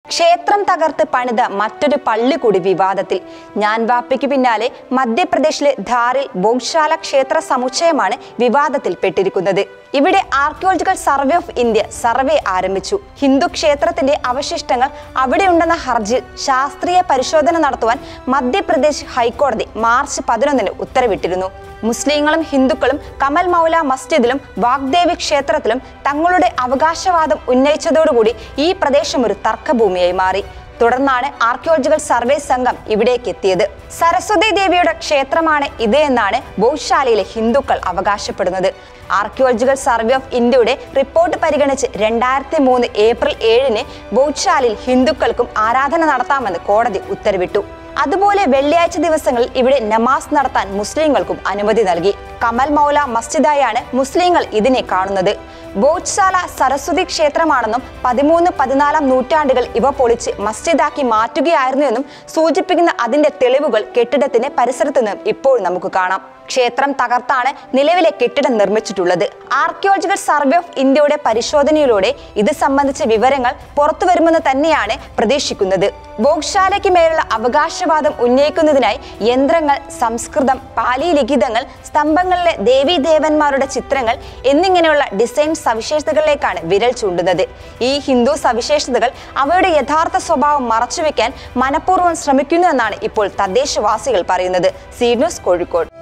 ക്ഷേത്രം തകർത്ത് പണിത മറ്റൊരു പള്ളി കൂടി വിവാദത്തിൽ. ജ്ഞാൻവാപ്പിക്ക് പിന്നാലെ മധ്യപ്രദേശിലെ ധാറിൽ ഭോഗ്ശാല ക്ഷേത്ര സമുച്ചയമാണ് വിവാദത്തിൽപ്പെട്ടിരിക്കുന്നത്. ഇവിടെ archaeological survey of India survey ആരംഭിച്ചു. ഹിന്ദു ക്ഷേത്രത്തിന്റെ അവശിഷ്ടങ്ങൾ അവിടെയുണ്ടെന്ന ഹർജിയിൽ ശാസ്ത്രീയ പരിശോധന നടത്തുവാൻ മധ്യപ്രദേശ് ഹൈക്കോടതി മാർച്ച് 11 ഉത്തരവിട്ടിരുന്നു. മുസ്ലിങ്ങളും ഹിന്ദുക്കളും കമൽ മൗല മസ്ജിദിലും വാഗ്ദേവി ക്ഷേത്രത്തിലും തങ്ങളുടെ അവകാശവാദം ഉന്നയിച്ചതോടുകൂടി ഈ പ്രദേശം ഒരു തർക്കഭൂമിയായി മാറി. തുടർന്നാണ് ആർക്കിയോളജിക്കൽ സർവേ സംഘം ഇവിടേക്ക് എത്തിയത്. സരസ്വതി ദേവിയുടെ ക്ഷേത്രമാണ് ഇത് എന്നാണ് ഭോഗ്ശാലയിലെ ഹിന്ദുക്കൾ അവകാശപ്പെടുന്നത്. ആർക്കിയോളജിക്കൽ സർവേ ഓഫ് ഇന്ത്യയുടെ റിപ്പോർട്ട് പരിഗണിച്ച് 2003 ഏപ്രിൽ 7 ഭോഗ്ശാലയിൽ ഹിന്ദുക്കൾക്കും ആരാധന നടത്താമെന്ന് കോടതി ഉത്തരവിട്ടു. അതുപോലെ വെള്ളിയാഴ്ച ദിവസങ്ങളിൽ ഇവിടെ നമാസ് നടത്താൻ മുസ്ലിങ്ങൾക്കും അനുമതി നൽകി. കമൽ മൗല മസ്ജിദായാണ് മുസ്ലിങ്ങൾ ഇതിനെ കാണുന്നത്. ഭോഗ്ശാല സരസ്വതി ക്ഷേത്രമാണെന്നും 13-14 നൂറ്റാണ്ടുകൾ ഇവ പൊളിച്ച് മസ്ജിദാക്കി മാറ്റുകയായിരുന്നു എന്നും സൂചിപ്പിക്കുന്ന അതിന്റെ തെളിവുകൾ കെട്ടിടത്തിന്റെ പരിസരത്ത് നിന്നും ഇപ്പോൾ നമുക്ക് കാണാം. ക്ഷേത്രം തകർത്താണ് നിലവിലെ കെട്ടിടം നിർമ്മിച്ചിട്ടുള്ളത്. ആർക്കിയോളജിക്കൽ സർവേ ഓഫ് ഇന്ത്യയുടെ പരിശോധനയിലൂടെ ഇത് സംബന്ധിച്ച വിവരങ്ങൾ പുറത്തു വരുമെന്ന് തന്നെയാണ് പ്രതീക്ഷിക്കുന്നത്. ഭോഗ്ശാലയ്ക്ക് മേലുള്ള അവകാശവാദം ഉന്നയിക്കുന്നതിനായി യന്ത്രങ്ങൾ, സംസ്കൃതം, പാലി ലിഖിതങ്ങൾ, സ്തംഭങ്ങളിലെ ദേവീദേവന്മാരുടെ ചിത്രങ്ങൾ എന്നിങ്ങനെയുള്ള ഡിസൈൻ സവിശേഷതകളിലേക്കാണ് വിരൽ ചൂണ്ടുന്നത്. ഈ ഹിന്ദു സവിശേഷതകൾ അവയുടെ യഥാർത്ഥ സ്വഭാവം മറച്ചുവെക്കാൻ മനഃപൂർവ്വം ശ്രമിക്കുന്നു എന്നാണ് ഇപ്പോൾ തദ്ദേശവാസികൾ പറയുന്നത്. C news, Kozhikode.